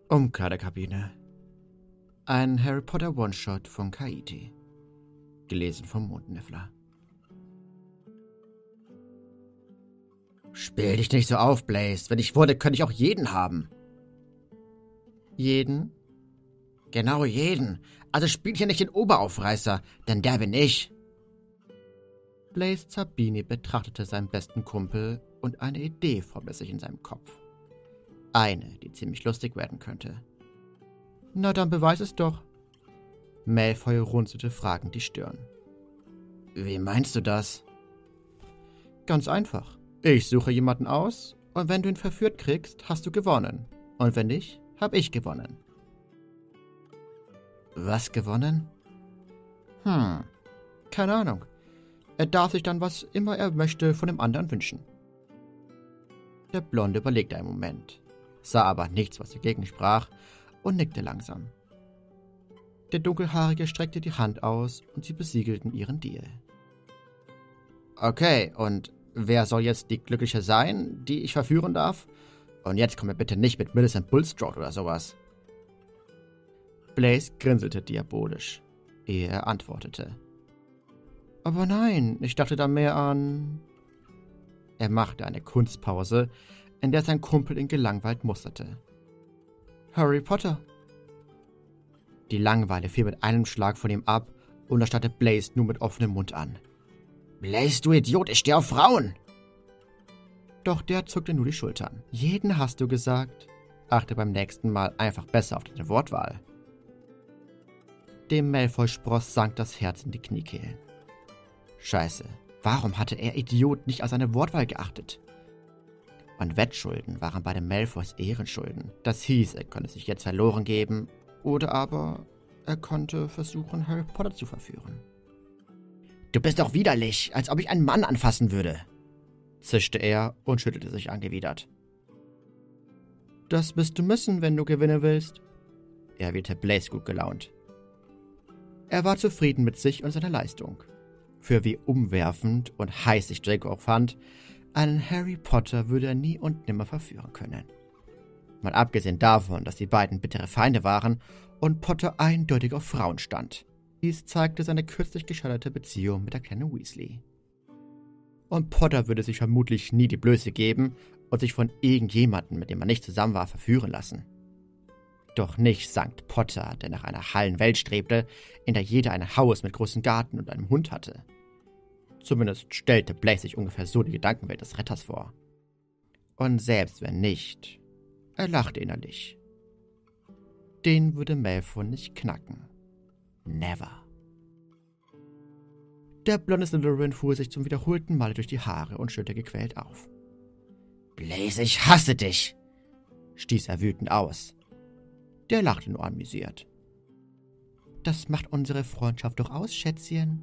Umkleidekabine. Ein Harry Potter One-Shot von Kaiti. Gelesen vom Mondniffler. Spiel dich nicht so auf, Blaze. Wenn ich wollte, könnte ich auch jeden haben. Jeden? Genau, jeden. Also spielt hier nicht den Oberaufreißer, denn der bin ich. Blaze Zabini betrachtete seinen besten Kumpel und eine Idee formte sich in seinem Kopf. Eine, die ziemlich lustig werden könnte. Na, dann beweis es doch. Malfoy runzelte fragend die Stirn. Wie meinst du das? Ganz einfach. Ich suche jemanden aus, und wenn du ihn verführt kriegst, hast du gewonnen. Und wenn nicht, hab ich gewonnen. Was gewonnen? Keine Ahnung. Er darf sich dann, was immer er möchte, von dem anderen wünschen. Der Blonde überlegte einen Moment, sah aber nichts, was dagegen sprach, und nickte langsam. Der Dunkelhaarige streckte die Hand aus, und sie besiegelten ihren Deal. Okay, und wer soll jetzt die Glückliche sein, die ich verführen darf? Und jetzt komm mir bitte nicht mit Millicent Bulstrode oder sowas. Blaze grinselte diabolisch, ehe er antwortete. Aber nein, ich dachte da mehr an... Er machte eine Kunstpause, in der sein Kumpel ihn gelangweilt musterte. Harry Potter. Die Langeweile fiel mit einem Schlag von ihm ab und er starrte Blaze nur mit offenem Mund an. Blaze, du Idiot, ich stehe auf Frauen! Doch der zuckte nur die Schultern. Jeden hast du gesagt. Achte beim nächsten Mal einfach besser auf deine Wortwahl. Dem Malfoy-Spross sank das Herz in die Kniekehlen. Scheiße, warum hatte er Idiot nicht auf seine Wortwahl geachtet? Und Wettschulden waren bei den Malfoys Ehrenschulden. Das hieß, er konnte sich jetzt verloren geben, oder aber er konnte versuchen, Harry Potter zu verführen. Du bist doch widerlich, als ob ich einen Mann anfassen würde, zischte er und schüttelte sich angewidert. Das wirst du müssen, wenn du gewinnen willst, erwiderte Blaze gut gelaunt. Er war zufrieden mit sich und seiner Leistung. Für wie umwerfend und heiß sich Draco auch fand, einen Harry Potter würde er nie und nimmer verführen können. Mal abgesehen davon, dass die beiden bittere Feinde waren und Potter eindeutig auf Frauen stand. Dies zeigte seine kürzlich gescheiterte Beziehung mit der kleinen Weasley. Und Potter würde sich vermutlich nie die Blöße geben und sich von irgendjemandem, mit dem er nicht zusammen war, verführen lassen. Doch nicht Sankt Potter, der nach einer heilen Welt strebte, in der jeder ein Haus mit großem Garten und einem Hund hatte. Zumindest stellte Blaze sich ungefähr so die Gedankenwelt des Retters vor. Und selbst wenn nicht, er lachte innerlich. Den würde Malfoy nicht knacken. Never. Der blonde Slytherin fuhr sich zum wiederholten Male durch die Haare und schüttelte gequält auf. Blaze, ich hasse dich, stieß er wütend aus. Der lachte nur amüsiert. Das macht unsere Freundschaft doch aus, Schätzchen.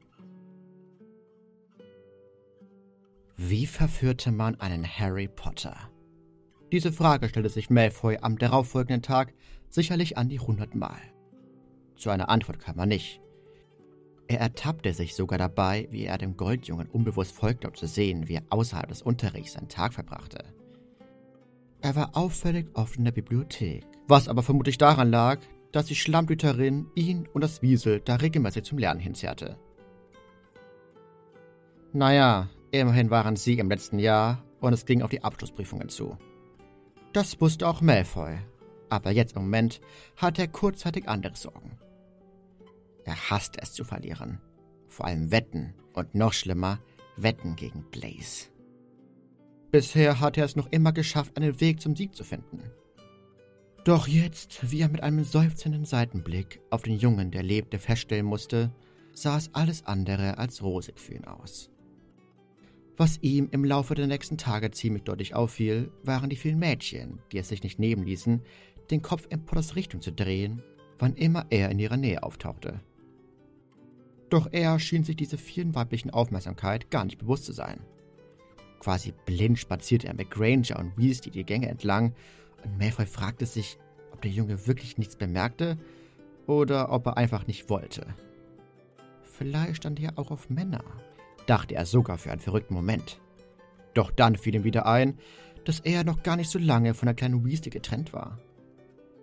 Wie verführte man einen Harry Potter? Diese Frage stellte sich Malfoy am darauffolgenden Tag sicherlich an die 100 Mal. Zu einer Antwort kam er nicht. Er ertappte sich sogar dabei, wie er dem Goldjungen unbewusst folgte, um zu sehen, wie er außerhalb des Unterrichts seinen Tag verbrachte. Er war auffällig oft in der Bibliothek, was aber vermutlich daran lag, dass die Schlammblüterin ihn und das Wiesel da regelmäßig zum Lernen hinzerrte. Naja, immerhin waren sie im letzten Jahr und es ging auf die Abschlussprüfungen zu. Das wusste auch Malfoy, aber jetzt im Moment hatte er kurzzeitig andere Sorgen. Er hasste es zu verlieren, vor allem Wetten und noch schlimmer, Wetten gegen Blaze. Bisher hatte er es noch immer geschafft, einen Weg zum Sieg zu finden. Doch jetzt, wie er mit einem seufzenden Seitenblick auf den Jungen, der lebte, feststellen musste, sah es alles andere als rosig für ihn aus. Was ihm im Laufe der nächsten Tage ziemlich deutlich auffiel, waren die vielen Mädchen, die es sich nicht nehmen ließen, den Kopf in Potters Richtung zu drehen, wann immer er in ihrer Nähe auftauchte. Doch er schien sich diese vielen weiblichen Aufmerksamkeit gar nicht bewusst zu sein. Quasi blind spazierte er mit Granger und Weasley die Gänge entlang, und Malfoy fragte sich, ob der Junge wirklich nichts bemerkte oder ob er einfach nicht wollte. Vielleicht stand er auch auf Männer, dachte er sogar für einen verrückten Moment. Doch dann fiel ihm wieder ein, dass er noch gar nicht so lange von der kleinen Weasley getrennt war.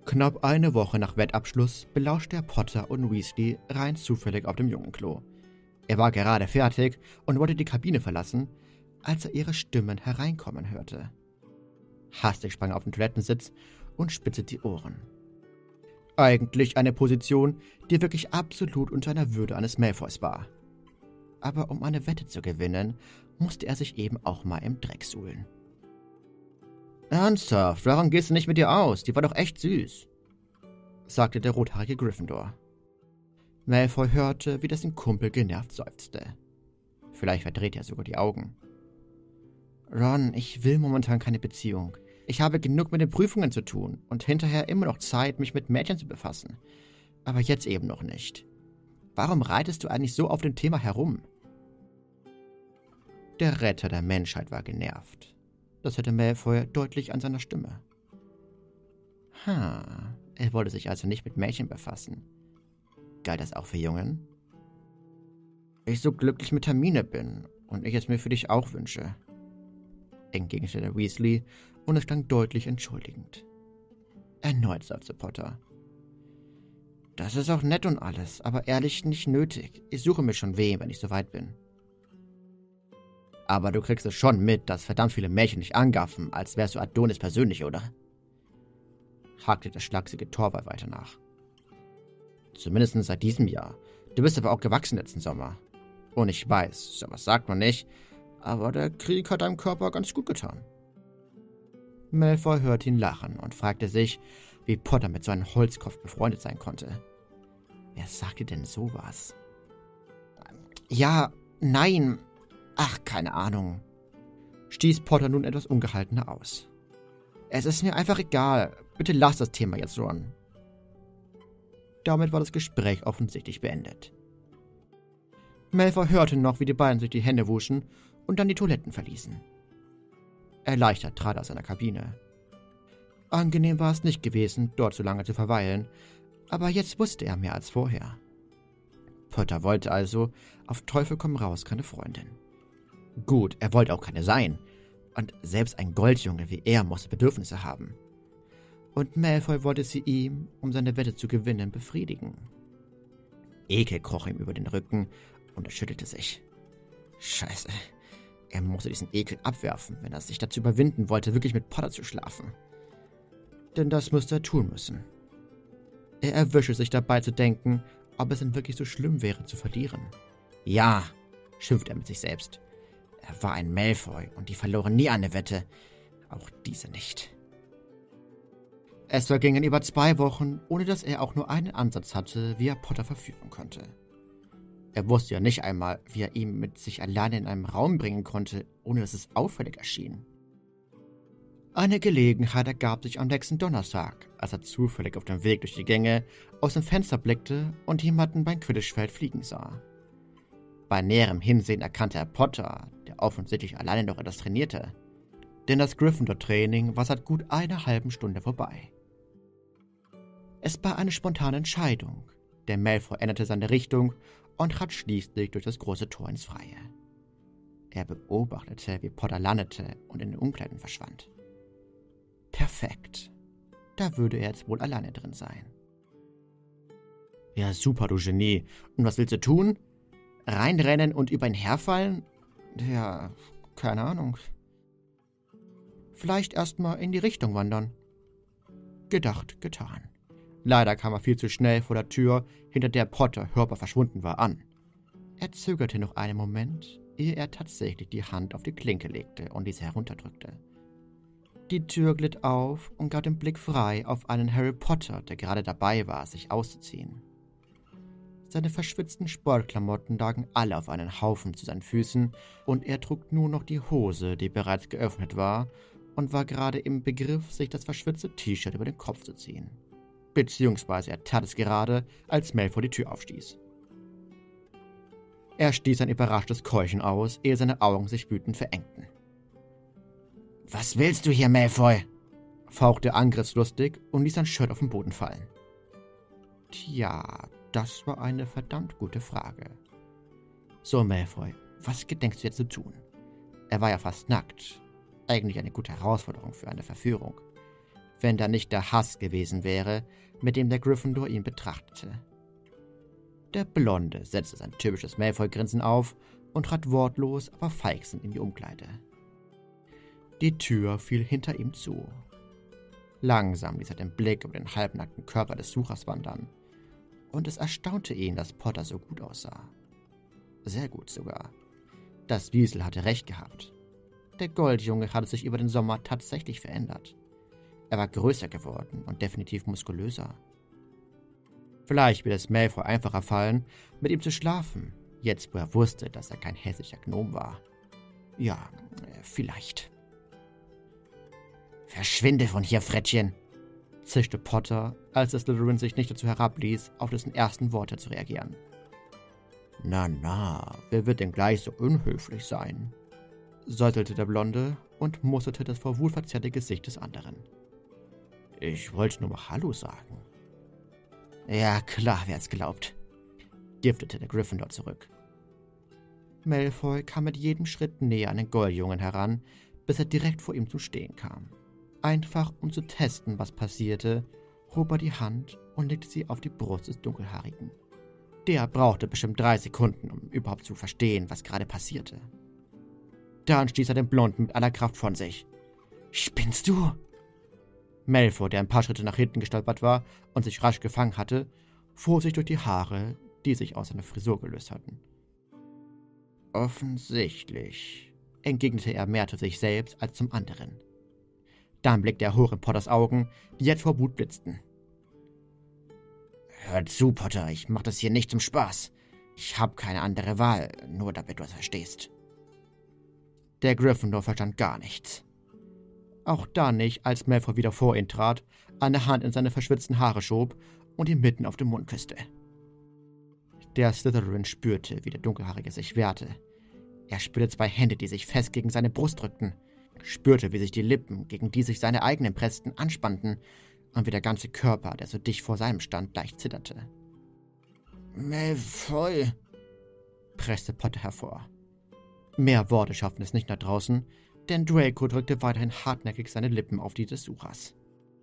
Knapp eine Woche nach Wettabschluss belauschte er Potter und Weasley rein zufällig auf dem Jungenklo. Er war gerade fertig und wollte die Kabine verlassen, als er ihre Stimmen hereinkommen hörte. Hastig sprang er auf den Toilettensitz und spitzte die Ohren. Eigentlich eine Position, die wirklich absolut unter einer Würde eines Malfoys war. Aber um eine Wette zu gewinnen, musste er sich eben auch mal im Dreck suhlen. »Ernsthaft, warum gehst du nicht mit ihr aus? Die war doch echt süß«, sagte der rothaarige Gryffindor. Malfoy hörte, wie dessen Kumpel genervt seufzte. Vielleicht verdrehte er sogar die Augen. »Ron, ich will momentan keine Beziehung. Ich habe genug mit den Prüfungen zu tun und hinterher immer noch Zeit, mich mit Mädchen zu befassen. Aber jetzt eben noch nicht. Warum reitest du eigentlich so auf dem Thema herum?« Der Retter der Menschheit war genervt. Das hörte Malfoy deutlich an seiner Stimme. Er wollte sich also nicht mit Mädchen befassen. Galt das auch für Jungen? »Ich so glücklich mit Hermine bin und ich es mir für dich auch wünsche«, entgegnete der Weasley, und es klang deutlich entschuldigend. Erneut seufzte Potter. »Das ist auch nett und alles, aber ehrlich nicht nötig. Ich suche mir schon wen, wenn ich soweit bin.« »Aber du kriegst es schon mit, dass verdammt viele Mädchen dich angaffen, als wärst du Adonis persönlich, oder?« hakte der schlachsige Torvald weiter nach. »Zumindest seit diesem Jahr. Du bist aber auch gewachsen letzten Sommer. Und ich weiß, sowas sagt man nicht, aber der Krieg hat deinem Körper ganz gut getan.« Malfoy hörte ihn lachen und fragte sich, wie Potter mit so einem Holzkopf befreundet sein konnte. Wer sagte denn sowas? »Ja, nein, ach, keine Ahnung«, stieß Potter nun etwas ungehaltener aus. »Es ist mir einfach egal. Bitte lass das Thema jetzt, Ron.« Damit war das Gespräch offensichtlich beendet. Malfoy hörte noch, wie die beiden sich die Hände wuschen und dann die Toiletten verließen. Erleichtert trat er aus seiner Kabine. Angenehm war es nicht gewesen, dort so lange zu verweilen, aber jetzt wusste er mehr als vorher. Potter wollte also auf Teufel komm raus keine Freundin. Gut, er wollte auch keine sein, und selbst ein Goldjunge wie er musste Bedürfnisse haben. Und Malfoy wollte sie ihm, um seine Wette zu gewinnen, befriedigen. Ekel kroch ihm über den Rücken und er schüttelte sich. Scheiße, er musste diesen Ekel abwerfen, wenn er sich dazu überwinden wollte, wirklich mit Potter zu schlafen. Denn das müsste er tun müssen. Er erwischte sich dabei zu denken, ob es denn wirklich so schlimm wäre, zu verlieren. Ja, schimpfte er mit sich selbst. Er war ein Malfoy und die verloren nie eine Wette. Auch diese nicht. Es vergingen über 2 Wochen, ohne dass er auch nur einen Ansatz hatte, wie er Potter verführen konnte. Er wusste ja nicht einmal, wie er ihn mit sich alleine in einem Raum bringen konnte, ohne dass es auffällig erschien. Eine Gelegenheit ergab sich am nächsten Donnerstag, als er zufällig auf dem Weg durch die Gänge aus dem Fenster blickte und jemanden beim Quidditch-Feld fliegen sah. Bei näherem Hinsehen erkannte er Potter, der offensichtlich alleine noch etwas trainierte. Denn das Gryffindor-Training war seit gut einer halben Stunde vorbei. Es war eine spontane Entscheidung, denn Malfoy änderte seine Richtung und trat schließlich durch das große Tor ins Freie. Er beobachtete, wie Potter landete und in den Umkleiden verschwand. Perfekt. Da würde er jetzt wohl alleine drin sein. Ja, super, du Genie. Und was willst du tun? Reinrennen und über ihn herfallen? Ja, keine Ahnung. Vielleicht erstmal in die Richtung wandern. Gedacht, getan. Leider kam er viel zu schnell vor der Tür, hinter der Potter hörbar verschwunden war, an. Er zögerte noch einen Moment, ehe er tatsächlich die Hand auf die Klinke legte und diese herunterdrückte. Die Tür glitt auf und gab den Blick frei auf einen Harry Potter, der gerade dabei war, sich auszuziehen. Seine verschwitzten Sportklamotten lagen alle auf einen Haufen zu seinen Füßen und er trug nur noch die Hose, die bereits geöffnet war, und war gerade im Begriff, sich das verschwitzte T-Shirt über den Kopf zu ziehen. Beziehungsweise er tat es gerade, als Malfoy die Tür aufstieß. Er stieß ein überraschtes Keuchen aus, ehe seine Augen sich wütend verengten. »Was willst du hier, Malfoy?« fauchte er angriffslustig und ließ sein Shirt auf den Boden fallen. Tja, das war eine verdammt gute Frage. So, Malfoy, was gedenkst du jetzt zu tun? Er war ja fast nackt. Eigentlich eine gute Herausforderung für eine Verführung. wenn da nicht der Hass gewesen wäre, mit dem der Gryffindor ihn betrachtete. Der Blonde setzte sein typisches Malfoy-Grinsen auf und trat wortlos, aber feixend in die Umkleide. Die Tür fiel hinter ihm zu. Langsam ließ er den Blick über den halbnackten Körper des Suchers wandern, und es erstaunte ihn, dass Potter so gut aussah. Sehr gut sogar. Das Wiesel hatte recht gehabt. Der Goldjunge hatte sich über den Sommer tatsächlich verändert. Er war größer geworden und definitiv muskulöser. Vielleicht wird es Malfoy einfacher fallen, mit ihm zu schlafen, jetzt wo er wusste, dass er kein hässlicher Gnom war. Ja, vielleicht. »Verschwinde von hier, Frettchen«, zischte Potter, als der Slytherin sich nicht dazu herabließ, auf dessen ersten Worte zu reagieren. »Na, wer wird denn gleich so unhöflich sein?«, säuselte der Blonde und musterte das vor Wut verzerrte Gesicht des anderen. »Ich wollte nur mal Hallo sagen.« »Ja, klar, wer es glaubt«, giftete der Gryffindor zurück. Malfoy kam mit jedem Schritt näher an den Goldjungen heran, bis er direkt vor ihm zum Stehen kam. Einfach um zu testen, was passierte, hob er die Hand und legte sie auf die Brust des Dunkelhaarigen. Der brauchte bestimmt 3 Sekunden, um überhaupt zu verstehen, was gerade passierte. Dann stieß er den Blonden mit aller Kraft von sich. »Spinnst du?« Malfoy, der ein paar Schritte nach hinten gestolpert war und sich rasch gefangen hatte, fuhr sich durch die Haare, die sich aus seiner Frisur gelöst hatten. »Offensichtlich«, entgegnete er mehr zu sich selbst als zum anderen. Dann blickte er hoch in Potters Augen, die jetzt vor Wut blitzten. »Hör zu, Potter, ich mach das hier nicht zum Spaß. Ich hab keine andere Wahl, nur damit du es verstehst.« Der Gryffindor verstand gar nichts. Auch da nicht, als Malfoy wieder vor ihn trat, eine Hand in seine verschwitzten Haare schob und ihn mitten auf den Mund küsste. Der Slytherin spürte, wie der Dunkelhaarige sich wehrte. Er spürte 2 Hände, die sich fest gegen seine Brust drückten, spürte, wie sich die Lippen, gegen die sich seine eigenen pressten, anspannten und wie der ganze Körper, der so dicht vor seinem stand, leicht zitterte. »Malfoy«, presste Potter hervor. Mehr Worte schafften es nicht nach draußen, denn Draco drückte weiterhin hartnäckig seine Lippen auf die des Suchers.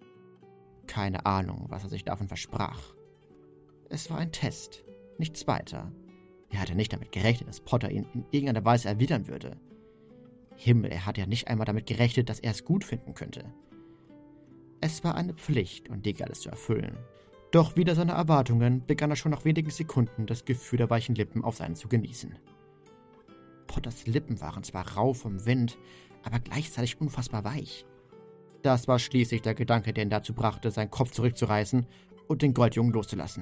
Keine Ahnung, was er sich davon versprach. Es war ein Test, nichts weiter. Er hatte nicht damit gerechnet, dass Potter ihn in irgendeiner Weise erwidern würde. Himmel, er hatte ja nicht einmal damit gerechnet, dass er es gut finden könnte. Es war eine Pflicht und die galt es zu erfüllen. Doch wider seine Erwartungen begann er schon nach wenigen Sekunden das Gefühl der weichen Lippen auf seinen zu genießen. Potters Lippen waren zwar rau vom Wind, aber gleichzeitig unfassbar weich. Das war schließlich der Gedanke, der ihn dazu brachte, seinen Kopf zurückzureißen und den Goldjungen loszulassen.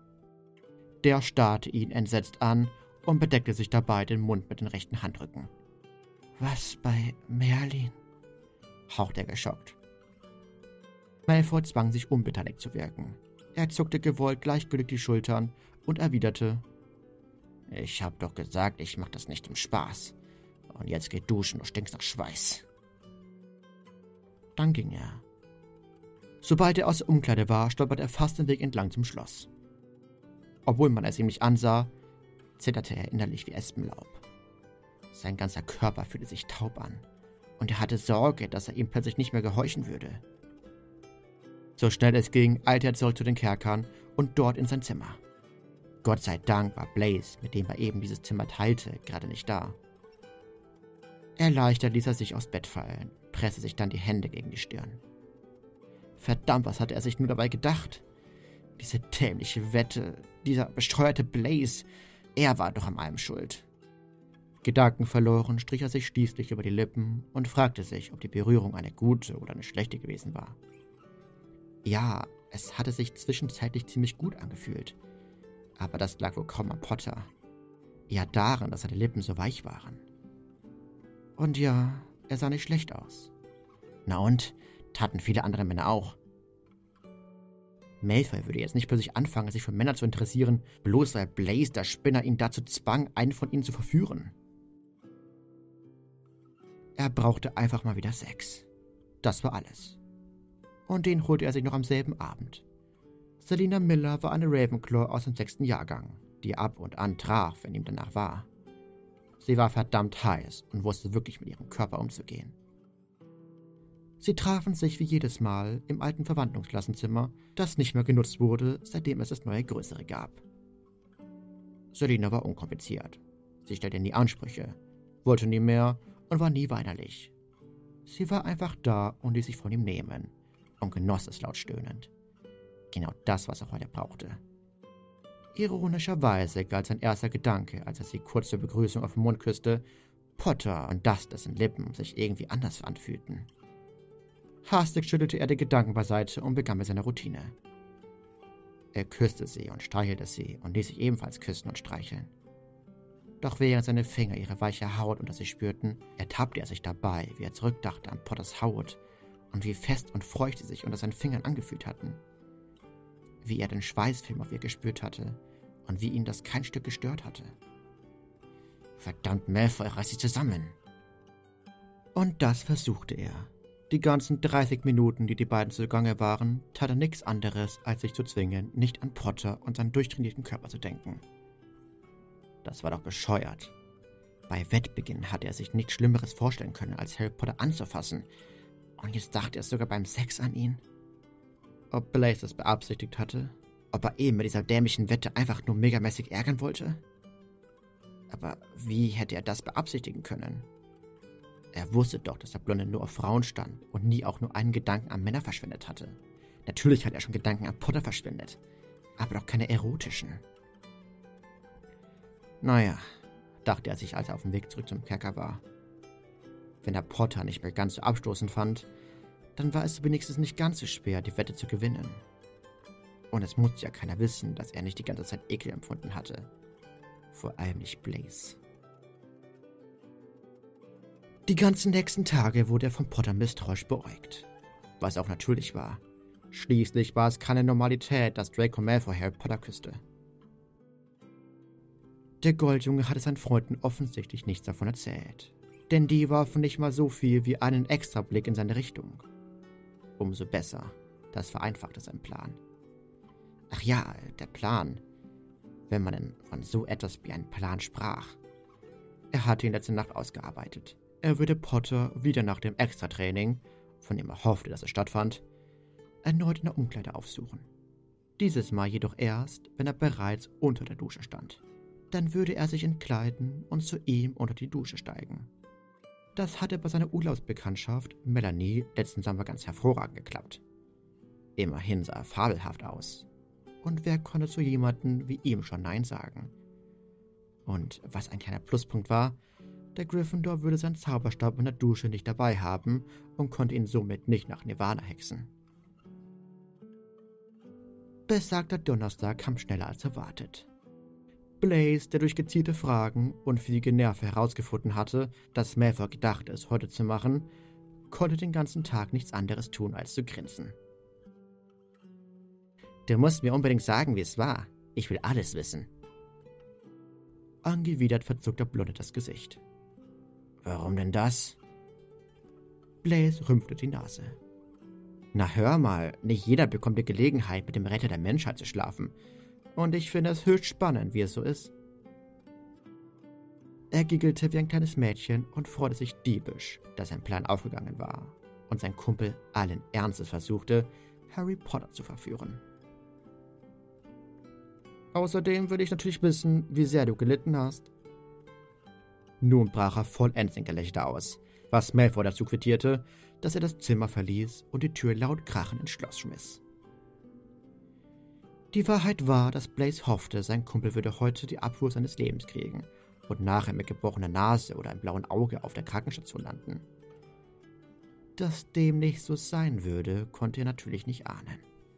Der starrte ihn entsetzt an und bedeckte sich dabei den Mund mit den rechten Handrücken. »Was bei Merlin?«, hauchte er geschockt. Malfoy zwang sich, unbeteiligt zu wirken. Er zuckte gewollt gleichgültig die Schultern und erwiderte, »Ich hab doch gesagt, ich mach das nicht zum Spaß. Und jetzt geh duschen, du stinkst nach Schweiß.« Dann ging er. Sobald er aus der Umkleide war, stolperte er fast den Weg entlang zum Schloss. Obwohl man es ihm nicht ansah, zitterte er innerlich wie Espenlaub. Sein ganzer Körper fühlte sich taub an, und er hatte Sorge, dass er ihm plötzlich nicht mehr gehorchen würde. So schnell es ging, eilte er zurück zu den Kerkern und dort in sein Zimmer. Gott sei Dank war Blaise, mit dem er eben dieses Zimmer teilte, gerade nicht da. Erleichtert ließ er sich aufs Bett fallen, presste sich dann die Hände gegen die Stirn. Verdammt, was hatte er sich nur dabei gedacht? Diese dämliche Wette, dieser bescheuerte Blaise, er war doch an allem schuld. Gedankenverloren strich er sich schließlich über die Lippen und fragte sich, ob die Berührung eine gute oder eine schlechte gewesen war. Ja, es hatte sich zwischenzeitlich ziemlich gut angefühlt. Aber das lag wohl kaum an Potter. Eher daran, dass seine Lippen so weich waren. Und ja, er sah nicht schlecht aus. Na und? Taten viele andere Männer auch. Malfoy würde jetzt nicht plötzlich anfangen, sich für Männer zu interessieren, bloß weil Blaise, der Spinner, ihn dazu zwang, einen von ihnen zu verführen. Er brauchte einfach mal wieder Sex. Das war alles. Und den holte er sich noch am selben Abend. Selina Miller war eine Ravenclaw aus dem 6. Jahrgang, die ab und an traf, wenn ihm danach war. Sie war verdammt heiß und wusste wirklich mit ihrem Körper umzugehen. Sie trafen sich wie jedes Mal im alten Verwandlungsklassenzimmer, das nicht mehr genutzt wurde, seitdem es das neue Größere gab. Selina war unkompliziert. Sie stellte nie Ansprüche, wollte nie mehr und war nie weinerlich. Sie war einfach da und ließ sich von ihm nehmen und genoss es laut stöhnend. Genau das, was er heute brauchte. Ironischerweise galt sein erster Gedanke, als er sie kurz zur Begrüßung auf den Mund küsste, Potter und dass dessen Lippen sich irgendwie anders anfühlten. Hastig schüttelte er die Gedanken beiseite und begann mit seiner Routine. Er küsste sie und streichelte sie und ließ sich ebenfalls küssen und streicheln. Doch während seine Finger ihre weiche Haut unter sich spürten, ertappte er sich dabei, wie er zurückdachte an Potters Haut und wie fest und feucht sie sich unter seinen Fingern angefühlt hatten. Wie er den Schweißfilm auf ihr gespürt hatte und wie ihn das kein Stück gestört hatte. Verdammt, Malfoy, reiß dich zusammen! Und das versuchte er. Die ganzen 30 Minuten, die beiden zugange waren, tat er nichts anderes, als sich zu zwingen, nicht an Potter und seinen durchtrainierten Körper zu denken. Das war doch bescheuert. Bei Wettbeginn hatte er sich nichts Schlimmeres vorstellen können, als Harry Potter anzufassen. Und jetzt dachte er sogar beim Sex an ihn. Ob Blaise das beabsichtigt hatte? Ob er eben mit dieser dämlichen Wette einfach nur megamäßig ärgern wollte? Aber wie hätte er das beabsichtigen können? Er wusste doch, dass der Blonde nur auf Frauen stand und nie auch nur einen Gedanken an Männer verschwendet hatte. Natürlich hat er schon Gedanken an Potter verschwendet, aber doch keine erotischen. Naja, dachte er sich, als er auf dem Weg zurück zum Kerker war. Wenn er Potter nicht mehr ganz so abstoßend fand, dann war es wenigstens nicht ganz so schwer, die Wette zu gewinnen. Und es musste ja keiner wissen, dass er nicht die ganze Zeit Ekel empfunden hatte. Vor allem nicht Blaise. Die ganzen nächsten Tage wurde er von Potter misstrauisch beäugt. Was auch natürlich war. Schließlich war es keine Normalität, dass Draco Malfoy Harry Potter küsste. Der Goldjunge hatte seinen Freunden offensichtlich nichts davon erzählt. Denn die warfen nicht mal so viel wie einen Extrablick in seine Richtung. Umso besser. Das vereinfachte seinen Plan. Ach ja, der Plan. Wenn man denn von so etwas wie einem Plan sprach. Er hatte ihn letzte Nacht ausgearbeitet. Er würde Potter wieder nach dem Extratraining, von dem er hoffte, dass es stattfand, erneut in der Umkleide aufsuchen. Dieses Mal jedoch erst, wenn er bereits unter der Dusche stand. Dann würde er sich entkleiden und zu ihm unter die Dusche steigen. Das hatte bei seiner Urlaubsbekanntschaft Melanie letzten Sommer ganz hervorragend geklappt. Immerhin sah er fabelhaft aus. Und wer konnte zu jemandem wie ihm schon Nein sagen? Und was ein kleiner Pluspunkt war, der Gryffindor würde seinen Zauberstab in der Dusche nicht dabei haben und konnte ihn somit nicht nach Nirvana hexen. Besagter Donnerstag kam schneller als erwartet. Blaise, der durch gezielte Fragen und fliege Nerven herausgefunden hatte, dass Malfoy gedacht es heute zu machen, konnte den ganzen Tag nichts anderes tun, als zu grinsen. Du musst mir unbedingt sagen, wie es war. Ich will alles wissen. Angewidert verzog der Blonde das Gesicht. Warum denn das? Blaise rümpfte die Nase. Na hör mal, nicht jeder bekommt die Gelegenheit, mit dem Retter der Menschheit zu schlafen. Und ich finde es höchst spannend, wie es so ist. Er giggelte wie ein kleines Mädchen und freute sich diebisch, dass sein Plan aufgegangen war und sein Kumpel allen Ernstes versuchte, Harry Potter zu verführen. Außerdem will ich natürlich wissen, wie sehr du gelitten hast. Nun brach er vollends in Gelächter aus, was Malfoy dazu quittierte, dass er das Zimmer verließ und die Tür laut krachend ins Schloss schmiss. Die Wahrheit war, dass Blaise hoffte, sein Kumpel würde heute die Abfuhr seines Lebens kriegen und nachher mit gebrochener Nase oder einem blauen Auge auf der Krankenstation landen. Dass dem nicht so sein würde, konnte er natürlich nicht ahnen.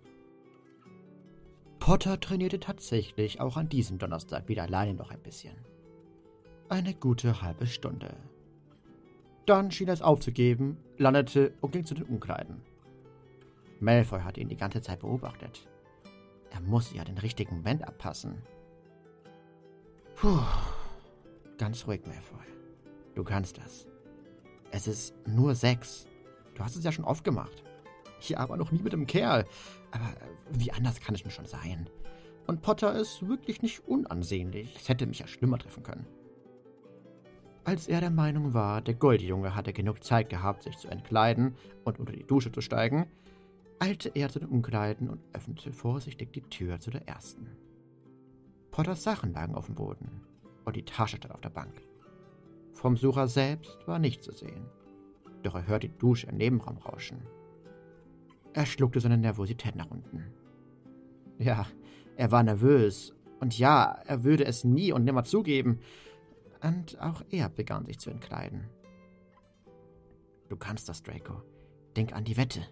Potter trainierte tatsächlich auch an diesem Donnerstag wieder alleine noch ein bisschen. Eine gute halbe Stunde. Dann schien er es aufzugeben, landete und ging zu den Umkleiden. Malfoy hatte ihn die ganze Zeit beobachtet. Er musste ja den richtigen Moment abpassen. Puh, ganz ruhig, Malfoy. Du kannst das. Es ist nur 6. Du hast es ja schon oft gemacht. Ich aber noch nie mit dem Kerl. Aber wie anders kann es denn schon sein? Und Potter ist wirklich nicht unansehnlich. Es hätte mich ja schlimmer treffen können. Als er der Meinung war, der Goldjunge hatte genug Zeit gehabt, sich zu entkleiden und unter die Dusche zu steigen, eilte er zu den Umkleiden und öffnete vorsichtig die Tür zu der ersten. Potters Sachen lagen auf dem Boden und die Tasche stand auf der Bank. Vom Sucher selbst war nichts zu sehen, doch er hörte die Dusche im Nebenraum rauschen. Er schluckte seine Nervosität nach unten. Ja, er war nervös und ja, er würde es nie und nimmer zugeben. Und auch er begann sich zu entkleiden. Du kannst das, Draco. Denk an die Wette.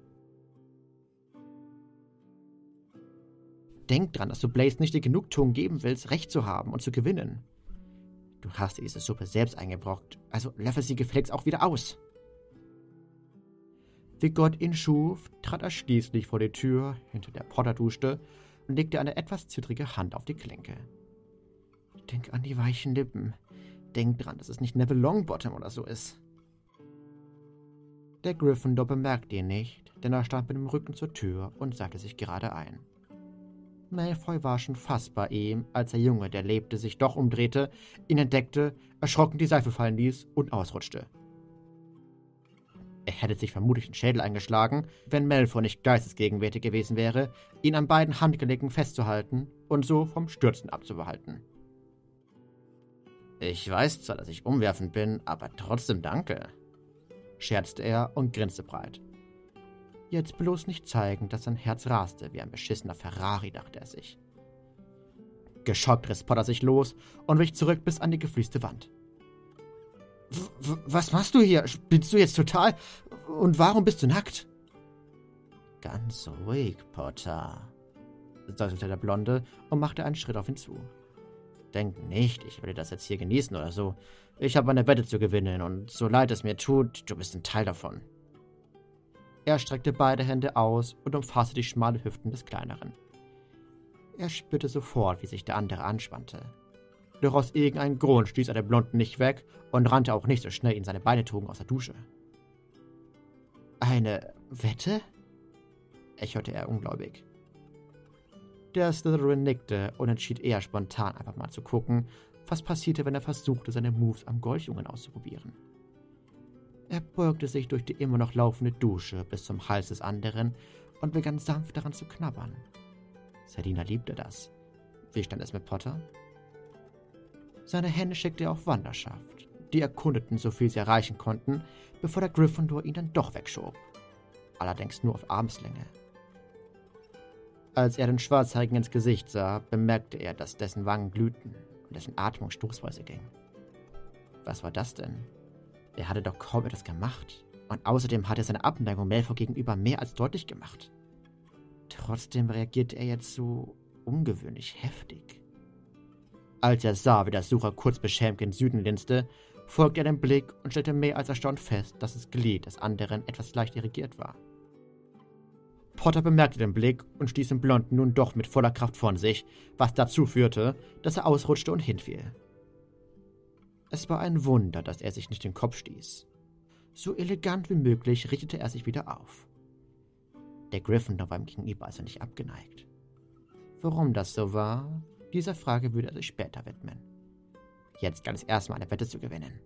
Denk dran, dass du Blaze nicht die Genugtuung geben willst, Recht zu haben und zu gewinnen. Du hast dir diese Suppe selbst eingebrockt, also löffel sie gefälligst auch wieder aus. Wie Gott ihn schuf, trat er schließlich vor die Tür, hinter der Potter duschte und legte eine etwas zittrige Hand auf die Klinke. Denk an die weichen Lippen. Denk dran, dass es nicht Neville Longbottom oder so ist. Der Gryffindor bemerkte ihn nicht, denn er stand mit dem Rücken zur Tür und sagte sich gerade ein. Malfoy war schon fast bei ihm, als der Junge, der lebte, sich doch umdrehte, ihn entdeckte, erschrocken die Seife fallen ließ und ausrutschte. Er hätte sich vermutlich den Schädel eingeschlagen, wenn Malfoy nicht geistesgegenwärtig gewesen wäre, ihn an beiden Handgelenken festzuhalten und so vom Stürzen abzubehalten. »Ich weiß zwar, dass ich umwerfend bin, aber trotzdem danke«, scherzte er und grinste breit. Jetzt bloß nicht zeigen, dass sein Herz raste wie ein beschissener Ferrari, dachte er sich. Geschockt riss Potter sich los und wich zurück bis an die geflieste Wand. Was machst du hier? Spinnst du jetzt total? Und warum bist du nackt? Ganz ruhig, Potter, säuselte der Blonde und machte einen Schritt auf ihn zu. Denk nicht, ich würde das jetzt hier genießen oder so. Ich habe eine Wette zu gewinnen und so leid es mir tut, du bist ein Teil davon. Er streckte beide Hände aus und umfasste die schmalen Hüften des Kleineren. Er spürte sofort, wie sich der andere anspannte. Doch aus irgendeinem Grund stieß er den Blonden nicht weg und rannte auch nicht so schnell ihn seine Beine trugen aus der Dusche. »Eine Wette?« echote er ungläubig. Der Slytherin nickte und entschied eher spontan einfach mal zu gucken, was passierte, wenn er versuchte, seine Moves am Goldjungen auszuprobieren. Er beugte sich durch die immer noch laufende Dusche bis zum Hals des anderen und begann sanft daran zu knabbern. Selina liebte das. Wie stand es mit Potter? Seine Hände schickte er auf Wanderschaft. Die erkundeten, so viel sie erreichen konnten, bevor der Gryffindor ihn dann doch wegschob. Allerdings nur auf Armslänge. Als er den Schwarzhaarigen ins Gesicht sah, bemerkte er, dass dessen Wangen glühten und dessen Atmung stoßweise ging. Was war das denn? Er hatte doch kaum etwas gemacht. Und außerdem hatte er seine Abneigung Malfoy gegenüber mehr als deutlich gemacht. Trotzdem reagierte er jetzt so ungewöhnlich heftig. Als er sah, wie der Sucher kurz beschämt gen Süden linste, folgte er dem Blick und stellte mehr als erstaunt fest, dass das Glied des anderen etwas leicht irrigiert war. Potter bemerkte den Blick und stieß den Blonden nun doch mit voller Kraft von sich, was dazu führte, dass er ausrutschte und hinfiel. Es war ein Wunder, dass er sich nicht den Kopf stieß. So elegant wie möglich richtete er sich wieder auf. Der Gryffindor war ihm gegenüber also nicht abgeneigt. Warum das so war, dieser Frage würde er sich später widmen. Jetzt galt es erstmal, eine Wette zu gewinnen.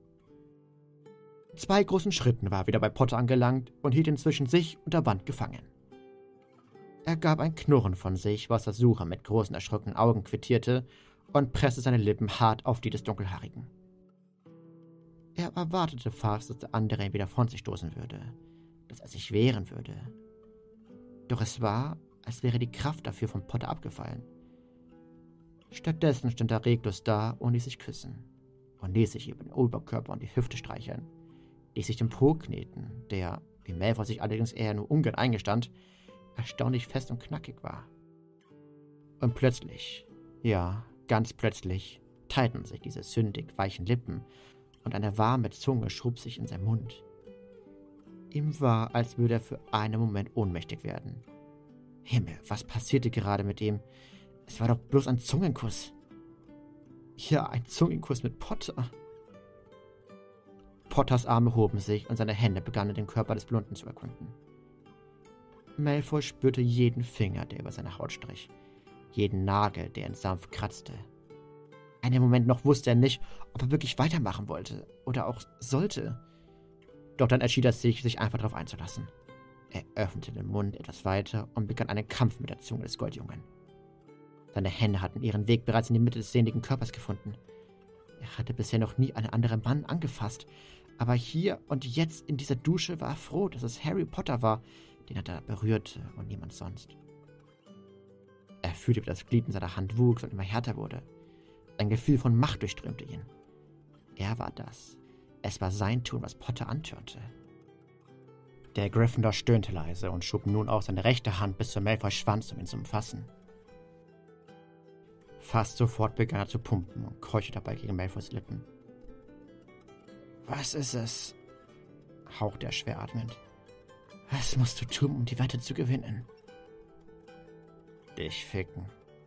2 großen Schritten war er wieder bei Potter angelangt und hielt ihn zwischen sich und der Wand gefangen. Er gab ein Knurren von sich, was der Sucher mit großen erschrockenen Augen quittierte, und presste seine Lippen hart auf die des Dunkelhaarigen. Er erwartete fast, dass der andere ihn wieder von sich stoßen würde, dass er sich wehren würde. Doch es war, als wäre die Kraft dafür von Potter abgefallen. Stattdessen stand er reglos da und ließ sich küssen und ließ sich über den Oberkörper und die Hüfte streicheln, ließ sich den Po kneten, der, wie Malfoy sich allerdings eher nur ungern eingestand, erstaunlich fest und knackig war. Und plötzlich, ja, ganz plötzlich, teilten sich diese sündig weichen Lippen und eine warme Zunge schob sich in seinen Mund. Ihm war, als würde er für einen Moment ohnmächtig werden. Himmel, was passierte gerade mit ihm? Es war doch bloß ein Zungenkuss. Ja, ein Zungenkuss mit Potter. Potters Arme hoben sich und seine Hände begannen, den Körper des Blonden zu erkunden. Malfoy spürte jeden Finger, der über seine Haut strich, jeden Nagel, der ihn sanft kratzte. Einen Moment noch wusste er nicht, ob er wirklich weitermachen wollte oder auch sollte. Doch dann entschied er sich einfach darauf einzulassen. Er öffnete den Mund etwas weiter und begann einen Kampf mit der Zunge des Goldjungen. Seine Hände hatten ihren Weg bereits in die Mitte des sehnigen Körpers gefunden. Er hatte bisher noch nie einen anderen Mann angefasst, aber hier und jetzt in dieser Dusche war er froh, dass es Harry Potter war, den er da berührte und niemand sonst. Er fühlte, wie das Glied in seiner Hand wuchs und immer härter wurde. Ein Gefühl von Macht durchströmte ihn. Er war das. Es war sein Tun, was Potter antörnte. Der Gryffindor stöhnte leise und schob nun auch seine rechte Hand bis zu Malfoys Schwanz, um ihn zu umfassen. Fast sofort begann er zu pumpen und keuchte dabei gegen Malfoys Lippen. »Was ist es?« hauchte er schwer atmend. »Was musst du tun, um die Wette zu gewinnen?« »Dich ficken.«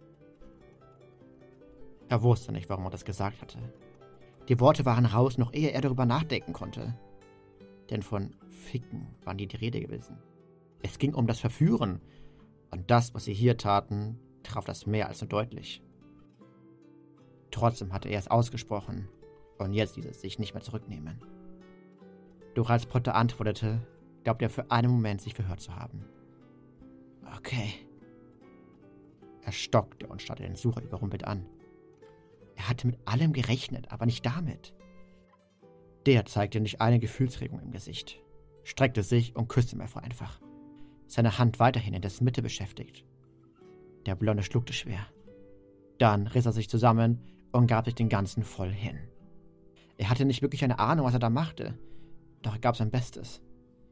Er wusste nicht, warum er das gesagt hatte. Die Worte waren raus, noch ehe er darüber nachdenken konnte. Denn von Ficken war nie die Rede gewesen. Es ging um das Verführen. Und das, was sie hier taten, traf das mehr als nur deutlich. Trotzdem hatte er es ausgesprochen. Und jetzt ließ es sich nicht mehr zurücknehmen. Doch als Potter antwortete, glaubte er für einen Moment, sich verhört zu haben. Okay. Er stockte und starrte den Sucher überrumpelt an. Er hatte mit allem gerechnet, aber nicht damit. Der zeigte nicht eine Gefühlsregung im Gesicht, streckte sich und küsste Malfoy einfach. Seine Hand weiterhin in dessen Mitte beschäftigt. Der Blonde schluckte schwer. Dann riss er sich zusammen und gab sich den Ganzen voll hin. Er hatte nicht wirklich eine Ahnung, was er da machte, doch er gab sein Bestes.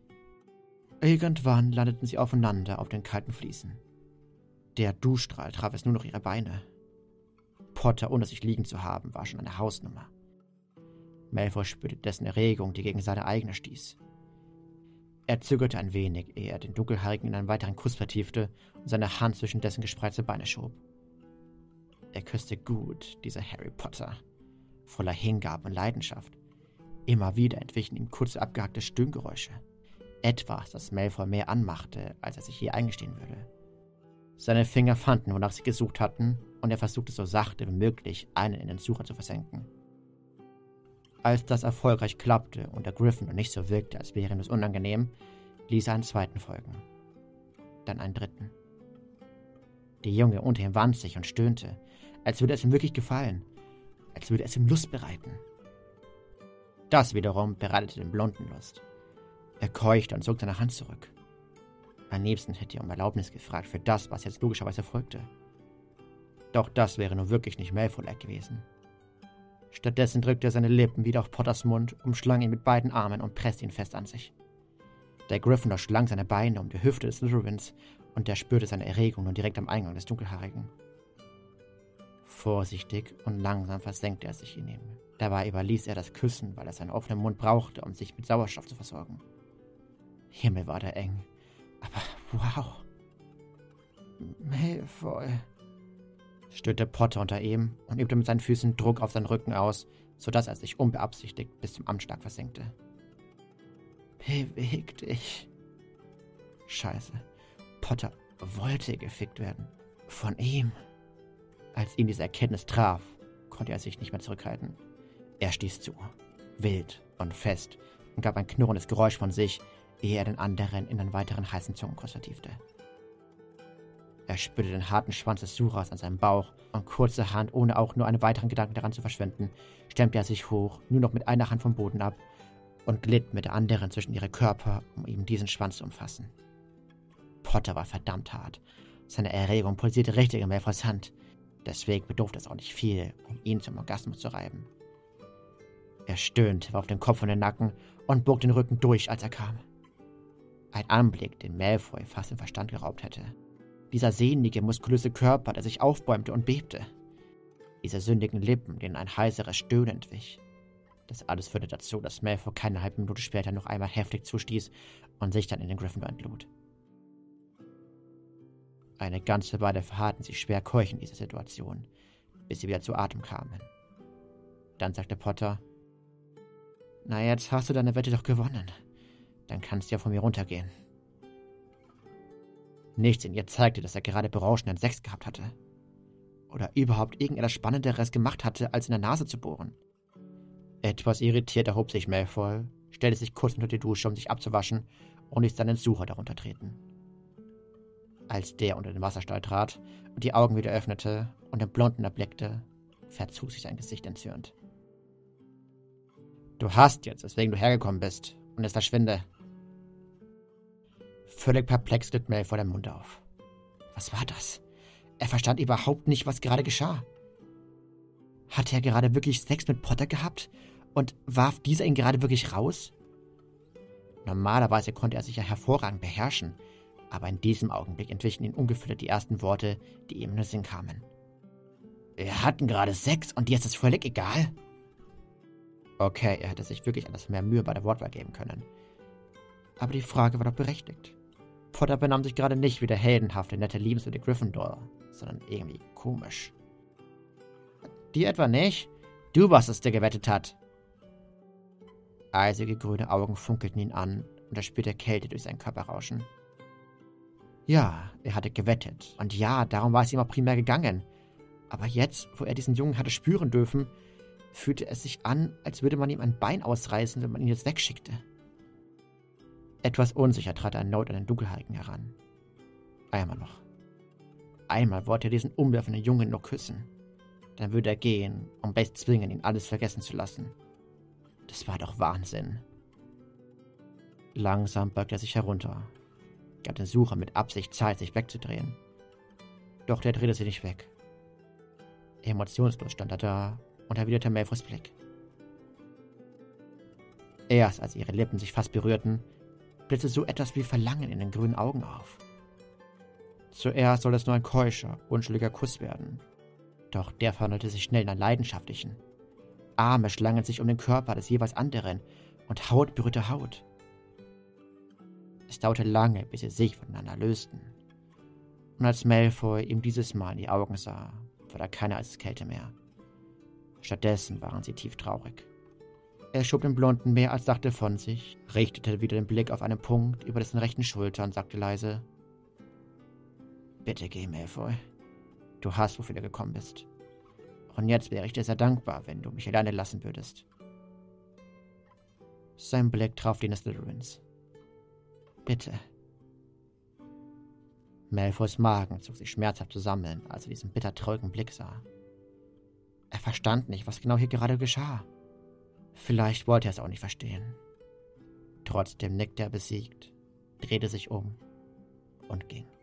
Irgendwann landeten sie aufeinander auf den kalten Fliesen. Der Duschstrahl traf es nur noch ihre Beine. Potter, ohne sich liegen zu haben, war schon eine Hausnummer. Malfoy spürte dessen Erregung, die gegen seine eigene stieß. Er zögerte ein wenig, ehe er den Dunkelhaarigen in einen weiteren Kuss vertiefte und seine Hand zwischen dessen gespreizte Beine schob. Er küsste gut, dieser Harry Potter, voller Hingabe und Leidenschaft. Immer wieder entwichen ihm kurze abgehackte Stöhngeräusche. Etwas, das Malfoy mehr anmachte, als er sich je eingestehen würde. Seine Finger fanden, wonach sie gesucht hatten, und er versuchte so sachte wie möglich, einen in den Sucher zu versenken. Als das erfolgreich klappte und der Gryffindor nicht so wirkte, als wäre ihm das unangenehm, ließ er einen zweiten folgen. Dann einen dritten. Der Junge unter ihm wand sich und stöhnte, als würde es ihm wirklich gefallen, als würde es ihm Lust bereiten. Das wiederum bereitete dem Blonden Lust. Er keuchte und zog seine Hand zurück. Am liebsten hätte er um Erlaubnis gefragt für das, was jetzt logischerweise folgte. Doch das wäre nun wirklich nicht Malfoy-like gewesen. Stattdessen drückte er seine Lippen wieder auf Potters Mund, umschlang ihn mit beiden Armen und presste ihn fest an sich. Der Gryffindor schlang seine Beine um die Hüfte des Slytherins und der spürte seine Erregung nun direkt am Eingang des Dunkelhaarigen. Vorsichtig und langsam versenkte er sich in ihm. Dabei überließ er das Küssen, weil er seinen offenen Mund brauchte, um sich mit Sauerstoff zu versorgen. Himmel war der eng. Aber wow. Malfoy, stöhnte Potter unter ihm und übte mit seinen Füßen Druck auf seinen Rücken aus, sodass er sich unbeabsichtigt bis zum Anschlag versenkte. Beweg dich. Scheiße. Potter wollte gefickt werden. Von ihm. Als ihn diese Erkenntnis traf, konnte er sich nicht mehr zurückhalten. Er stieß zu, wild und fest, und gab ein knurrendes Geräusch von sich, ehe er den anderen in einen weiteren heißen Zungenkuss vertiefte. Er spürte den harten Schwanz des Suchers an seinem Bauch und kurzerhand, ohne auch nur einen weiteren Gedanken daran zu verschwenden, stemmte er sich hoch, nur noch mit einer Hand vom Boden ab und glitt mit der anderen zwischen ihre Körper, um ihm diesen Schwanz zu umfassen. Potter war verdammt hart. Seine Erregung pulsierte richtig in Malfoys Hand. Deswegen bedurfte es auch nicht viel, um ihn zum Orgasmus zu reiben. Er stöhnte, warf den Kopf und den Nacken und bog den Rücken durch, als er kam. Ein Anblick, den Malfoy fast den Verstand geraubt hätte. Dieser sehnige, muskulöse Körper, der sich aufbäumte und bebte. Diese sündigen Lippen, denen ein heiseres Stöhnen entwich. Das alles führte dazu, dass Malfoy keine halbe Minute später noch einmal heftig zustieß und sich dann in den Gryffindor entlud. Eine ganze Weile verharrten sie schwer keuchend in dieser Situation, bis sie wieder zu Atem kamen. Dann sagte Potter: »Na, jetzt hast du deine Wette doch gewonnen. Dann kannst du ja von mir runtergehen.« Nichts in ihr zeigte, dass er gerade berauschenden Sex gehabt hatte. oder überhaupt irgendetwas Spannenderes gemacht hatte, als in der Nase zu bohren. Etwas irritiert erhob sich Malfoy, stellte sich kurz unter die Dusche, um sich abzuwaschen, und ließ dann den Sucher darunter treten. Als der unter den Wasserstrahl trat und die Augen wieder öffnete und den Blonden erblickte, verzog sich sein Gesicht entzürnt. »Du hast jetzt, weswegen du hergekommen bist, und jetzt verschwinde.« Völlig perplex glitt Malfoy den Mund auf. Was war das? Er verstand überhaupt nicht, was gerade geschah. Hatte er gerade wirklich Sex mit Potter gehabt und warf dieser ihn gerade wirklich raus? Normalerweise konnte er sich ja hervorragend beherrschen, aber in diesem Augenblick entwichen ihm ungefiltert die ersten Worte, die ihm in den Sinn kamen. Wir hatten gerade Sex und dir ist es völlig egal? Okay, er hätte sich wirklich etwas mehr Mühe bei der Wortwahl geben können. Aber die Frage war doch berechtigt. Potter benahm sich gerade nicht wie der heldenhafte, nette, liebenswerte Gryffindor, sondern irgendwie komisch. Die etwa nicht? Du warst es, der gewettet hat. Eisige grüne Augen funkelten ihn an und er spürte Kälte durch seinen Körper rauschen. Ja, er hatte gewettet. Und ja, darum war es ihm auch primär gegangen. Aber jetzt, wo er diesen Jungen hatte spüren dürfen, fühlte es sich an, als würde man ihm ein Bein ausreißen, wenn man ihn jetzt wegschickte. Etwas unsicher trat er erneut an den Dunkelheiligen heran. Einmal noch. Einmal wollte er diesen umwerfenden Jungen nur küssen. Dann würde er gehen, um Blaise zwingen, ihn alles vergessen zu lassen. Das war doch Wahnsinn. Langsam beugte er sich herunter, gab dem Sucher mit Absicht Zeit, sich wegzudrehen. Doch der drehte sich nicht weg. Emotionslos stand er da und erwiderte Malfoys Blick. Erst als ihre Lippen sich fast berührten, blitzte so etwas wie Verlangen in den grünen Augen auf. Zuerst soll es nur ein keuscher, unschuldiger Kuss werden. Doch der verwandelte sich schnell in einen leidenschaftlichen. Arme schlangen sich um den Körper des jeweils anderen und Haut berührte Haut. Es dauerte lange, bis sie sich voneinander lösten. Und als Malfoy ihm dieses Mal in die Augen sah, war da keine Eiseskälte mehr. Stattdessen waren sie tief traurig. Er schob den Blonden mehr als sachte von sich, richtete wieder den Blick auf einen Punkt über dessen rechten Schulter und sagte leise: »Bitte geh, Malfoy. Du hast, wofür du gekommen bist. Und jetzt wäre ich dir sehr dankbar, wenn du mich alleine lassen würdest.« Sein Blick traf den des Slytherins. »Bitte.« Malfoys Magen zog sich schmerzhaft zusammen, als er diesen bitter traurigen Blick sah. Er verstand nicht, was genau hier gerade geschah. Vielleicht wollte er es auch nicht verstehen. Trotzdem nickte er besiegt, drehte sich um und ging.